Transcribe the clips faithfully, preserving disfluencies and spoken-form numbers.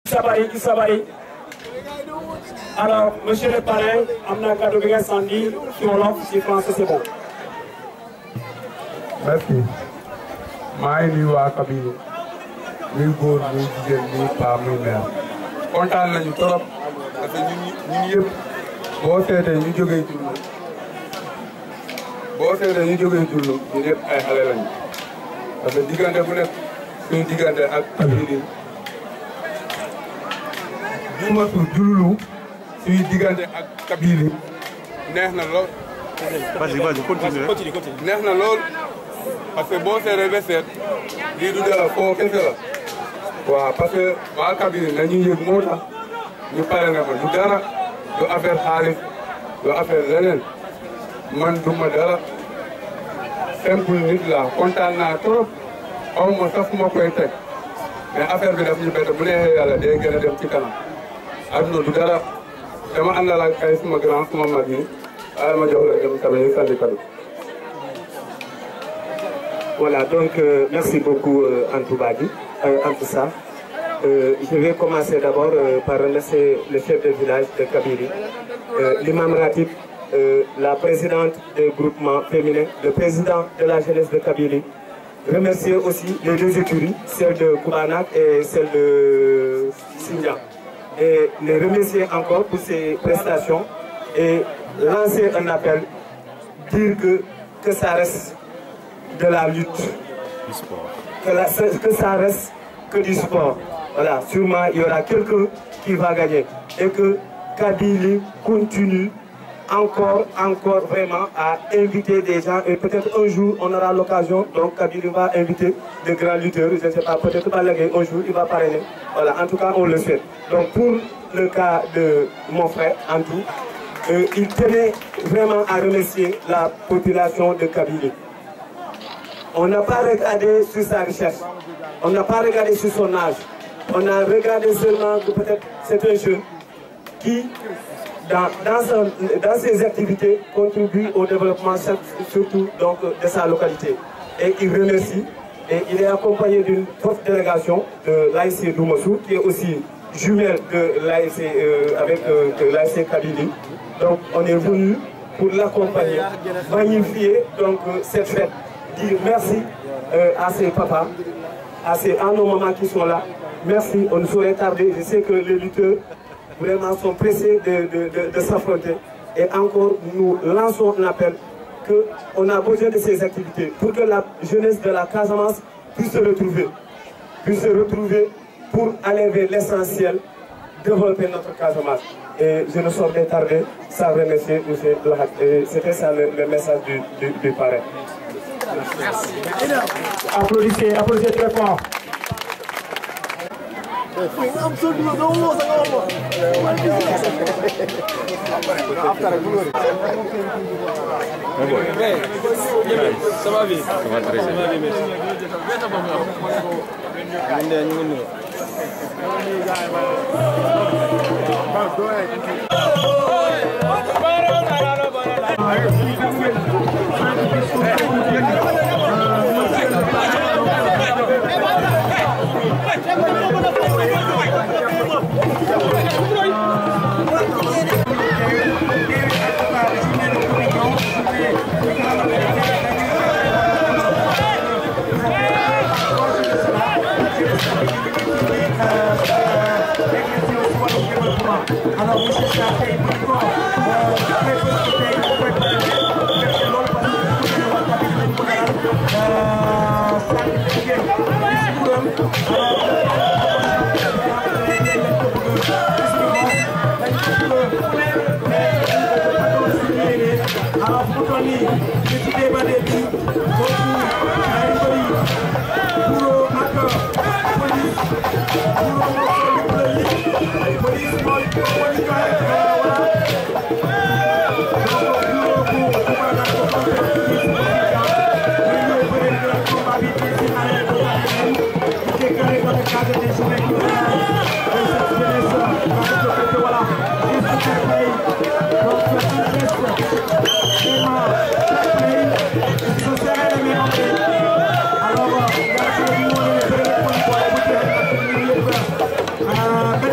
Sabari Sabari. Alors, monsieur le parrain, Amna Kadoubega Sandi, qui Wolof, si français c'est bon. Merci. maa ngi nuyu waa Kabylie muy góor muy jigéen muy paa muy mère kontaan nañu trop parce que ñun ñun yëpp boo seetee ñu jógee Diouloulou boo seetee ñu jógee Diouloulou ñu ñëpp ay xale lañu parce que diggante bu nekk suñu diggante ak Kabylie bu ma tudd Diouloulou suñu diggante ak Kabylie neex na lool. vas-y vas-y continue continue continue neex na lool. parce que boo seetee ba seet lii du dara foo kese la waaw parce que waa Kabylie nañu yëg moo tax ñu pare na ko du dara du affaire xaalis du affaire leneen man du ma dara simple nit la kontaan naa trop aw ma sax fu ma koy teg mais affaire bi daf ñu bett bu neexee yàlla day gën a dem ci kanam adduna du dara dama àndal ak ay suma grand suma mag yi waaye ma jox la dem tamit ñu sandi kadu. Voilà, donc euh, merci beaucoup euh, Antou Badi, euh, Antou Sarr. Euh, je vais commencer d'abord euh, par remercier le chef de village de Kabylie, euh, l'imam Ratib, euh, la présidente du groupement féminin, le président de la jeunesse de Kabylie. Remercier aussi les deux écuries, celle de Koubanak et celle de Sindia. Et les remercier encore pour ces prestations et lancer un appel, dire que, que ça reste de la lutte, du sport. Que, la, que ça reste que du sport. Voilà, sûrement il y aura quelqu'un qui va gagner et que Kabylie continue encore, encore vraiment à inviter des gens et peut-être un jour on aura l'occasion, donc Kabylie va inviter des grands lutteurs, je ne sais pas, peut-être pas un jour il va parrainer. Voilà, en tout cas on le fait. Donc pour le cas de mon frère Antou, euh, il tenait vraiment à remercier la population de Kabylie. On n'a pas regardé sur sa richesse, on n'a pas regardé sur son âge, on a regardé seulement que peut-être c'est un jeune qui, dans, dans, son, dans ses activités, contribue au développement surtout donc, de sa localité. Et il remercie, et il est accompagné d'une forte délégation de l'A I C Doumassou, qui est aussi jumelle de l'A I C euh, avec euh, l'A I C Kabylie. Donc on est venu pour l'accompagner, magnifier donc, euh, cette fête. Dire merci euh, à ses papas, à, ses, à nos mamans qui sont là. Merci, on ne saurait tarder. Je sais que les lutteurs vraiment sont pressés de, de, de, de s'affronter. Et encore, nous lançons un appel qu'on a besoin de ces activités pour que la jeunesse de la Casamance puisse se retrouver. Puisse se retrouver pour aller vers l'essentiel, développer notre Casamance. Et je ne saurais tarder sans remercier M. Lahad. C'était ça le, le message du, du, du parrain. Merci. Applaudissez, applaudissez très fort. Ça va vite. Ça va très bien. Alors, monsieur Chappé, alors, pour Tony, petit débat de vie, beaucoup, pour accord, police, pour le police, police, alors,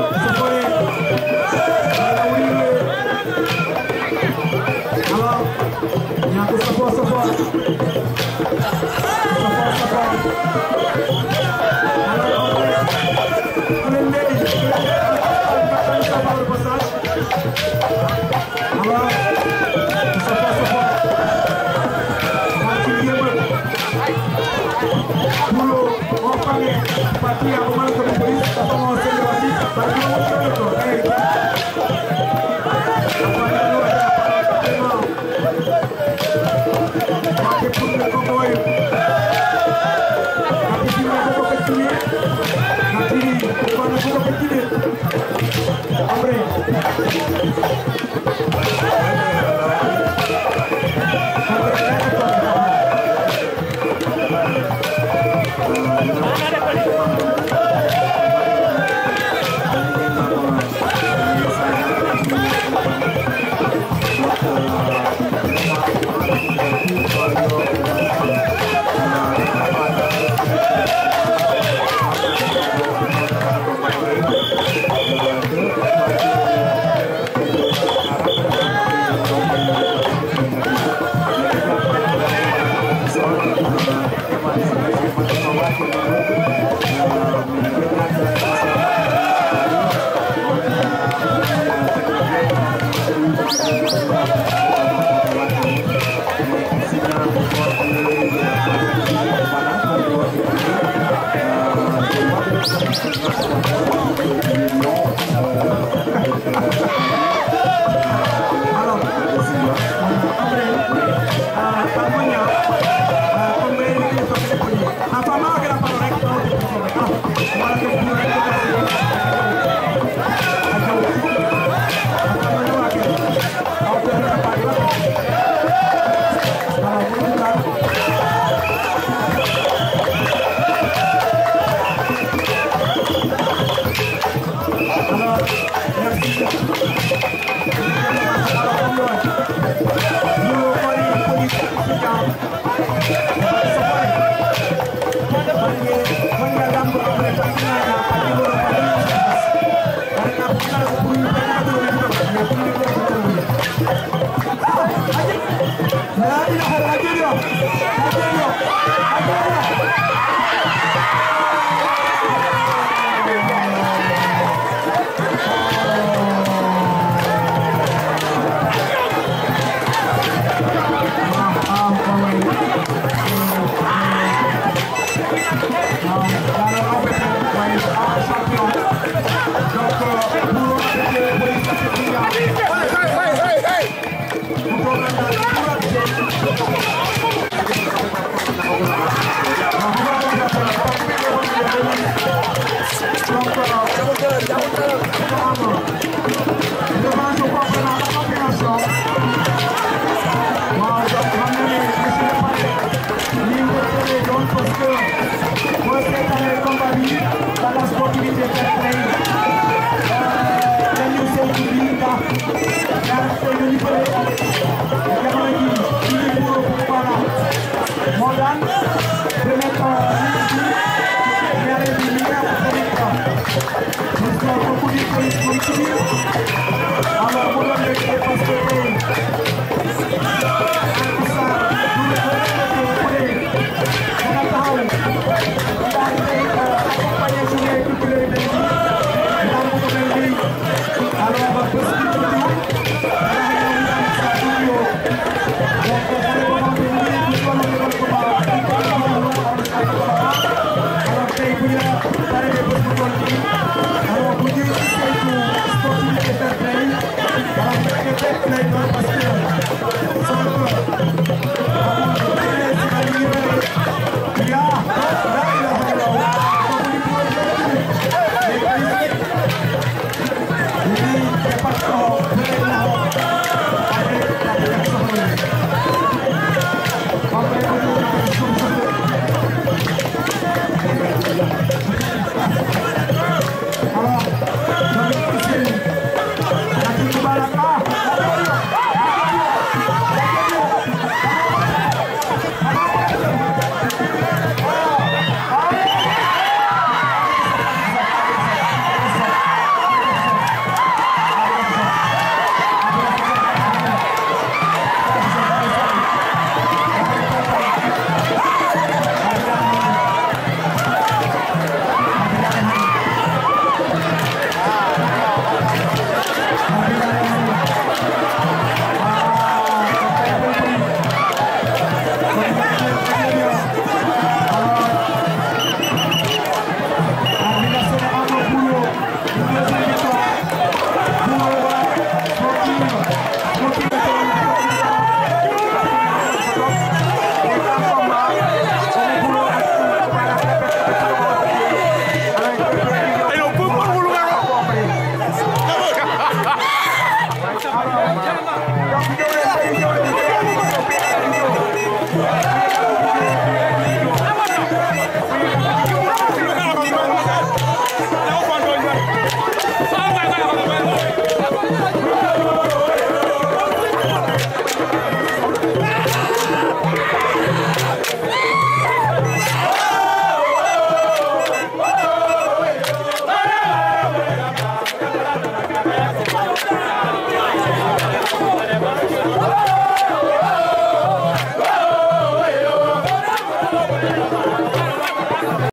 Ini